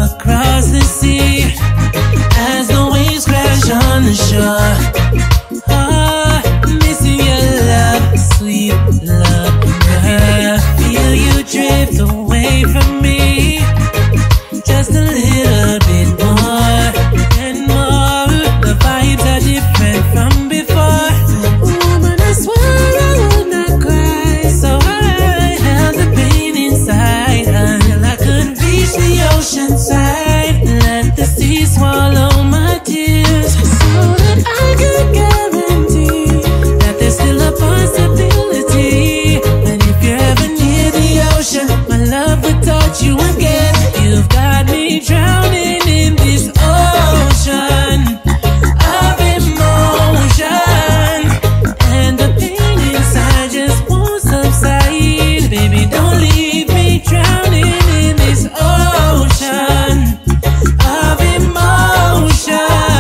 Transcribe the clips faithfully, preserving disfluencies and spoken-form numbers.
across the sea as the waves crash on the shore. Oh, missing your love, sweet love. I feel you drift away from me just a little bit more and more. The vibes are different from before. Woman, I swear I would not cry, so I held the pain inside until I could reach the ocean side. Let the sea swallow my tears so that I could guarantee that there's still a possibility. And if you're ever near the ocean, my love will touch you again. You've got me drowning in this ocean of emotion, and the pain inside just won't subside. Baby, don't leave me drowning in this ocean of emotion,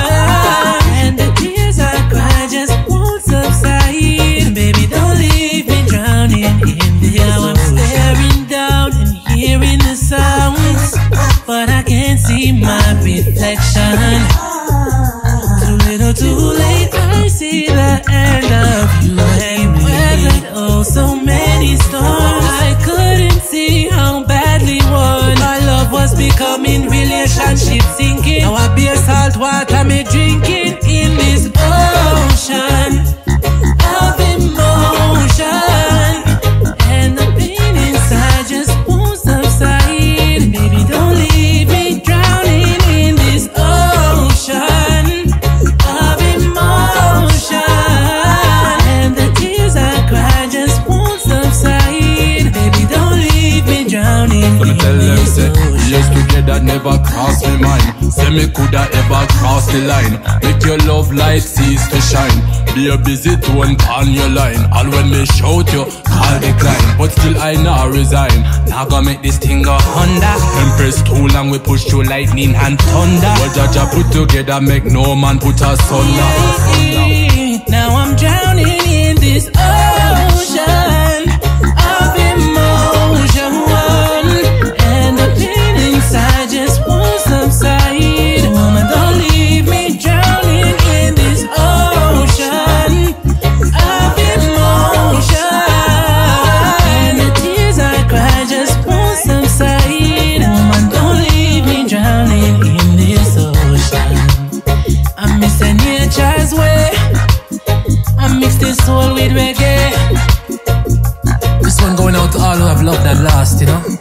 and the tears I cry just won't subside. Baby, don't leave me drowning in this. Now I'm staring down and hearing the sounds, but I can't see my reflection. Too little, too late, I see the end of you. And weathered oh so many storms, I couldn't see how badly worn my love was becoming. Relationship sinking, now I bear salt water me drinking in this ocean of emotion, and the pain inside just won't subside. Baby, don't leave me drowning in this ocean of emotion, and the tears I cry just won't subside. Baby, don't leave me drowning in tell them this say ocean. years together never crossed my mind. Say me coulda ever cross the line. Make your love light cease to shine. Be a busy tone on your line. All when me shout you call decline, but still I now resign. Now gonna make this thing go Honda. Empress too long, we push through lightning and thunder. What Jaja put together make no man put us under. Now I'm drowning in this ocean of emotion, and the pain inside just won't subside. Woman, don't leave me drowning in this ocean of emotion, and the tears I cry just won't subside. Woman, don't leave me drowning in this ocean. I'm missing nature's way. I mix this soul with reggae. This one going out to all who have loved and lost, you know.